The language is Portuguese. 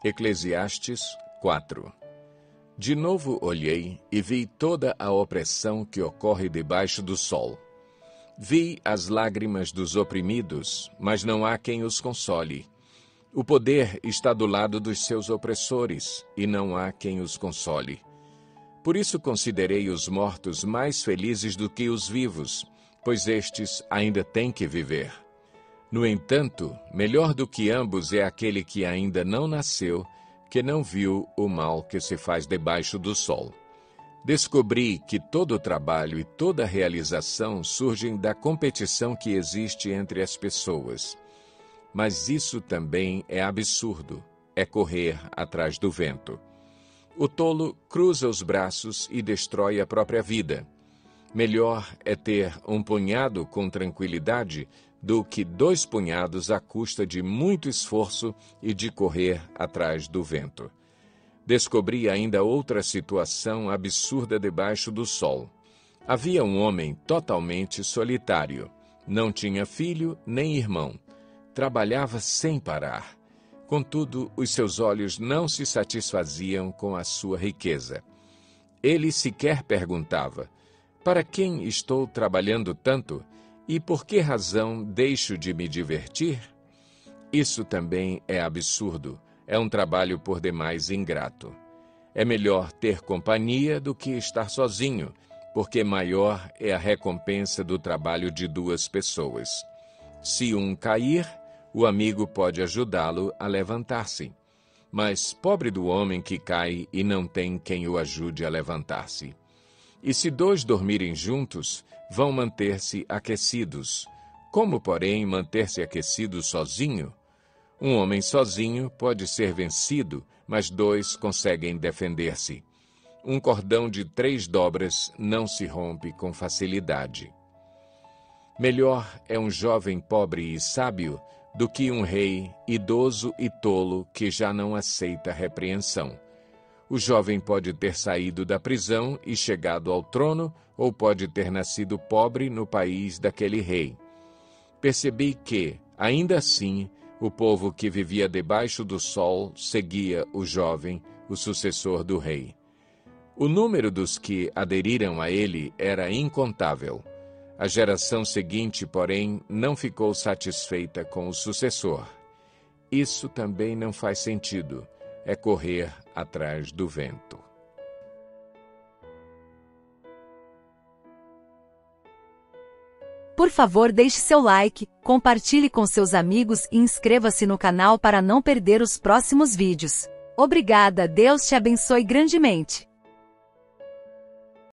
Eclesiastes 4. De novo olhei e vi toda a opressão que ocorre debaixo do sol. Vi as lágrimas dos oprimidos, mas não há quem os console. O poder está do lado dos seus opressores, e não há quem os console. Por isso considerei os mortos mais felizes do que os vivos, pois estes ainda têm que viver. No entanto, melhor do que ambos é aquele que ainda não nasceu, que não viu o mal que se faz debaixo do sol. Descobri que todo o trabalho e toda a realização surgem da competição que existe entre as pessoas. Mas isso também é absurdo, é correr atrás do vento. O tolo cruza os braços e destrói a própria vida. Melhor é ter um punhado com tranquilidade do que 2 punhados à custa de muito esforço e de correr atrás do vento. Descobri ainda outra situação absurda debaixo do sol. Havia um homem totalmente solitário. Não tinha filho nem irmão. Trabalhava sem parar. Contudo, os seus olhos não se satisfaziam com a sua riqueza. Ele sequer perguntava: para quem estou trabalhando tanto? E por que razão deixo de me divertir? Isso também é absurdo. É um trabalho por demais ingrato. É melhor ter companhia do que estar sozinho, porque maior é a recompensa do trabalho de 2 pessoas. Se um cair, o amigo pode ajudá-lo a levantar-se. Mas pobre do homem que cai e não tem quem o ajude a levantar-se. E se 2 dormirem juntos, vão manter-se aquecidos. Como, porém, manter-se aquecido sozinho? Um homem sozinho pode ser vencido, mas 2 conseguem defender-se. Um cordão de 3 dobras não se rompe com facilidade. Melhor é um jovem pobre e sábio do que um rei idoso e tolo que já não aceita repreensão. O jovem pode ter saído da prisão e chegado ao trono, ou pode ter nascido pobre no país daquele rei. Percebi que, ainda assim, o povo que vivia debaixo do sol seguia o jovem, o sucessor do rei. O número dos que aderiram a ele era incontável. A geração seguinte, porém, não ficou satisfeita com o sucessor. Isso também não faz sentido. É correr atrás do vento. Por favor, deixe seu like, compartilhe com seus amigos e inscreva-se no canal para não perder os próximos vídeos. Obrigada, Deus te abençoe grandemente.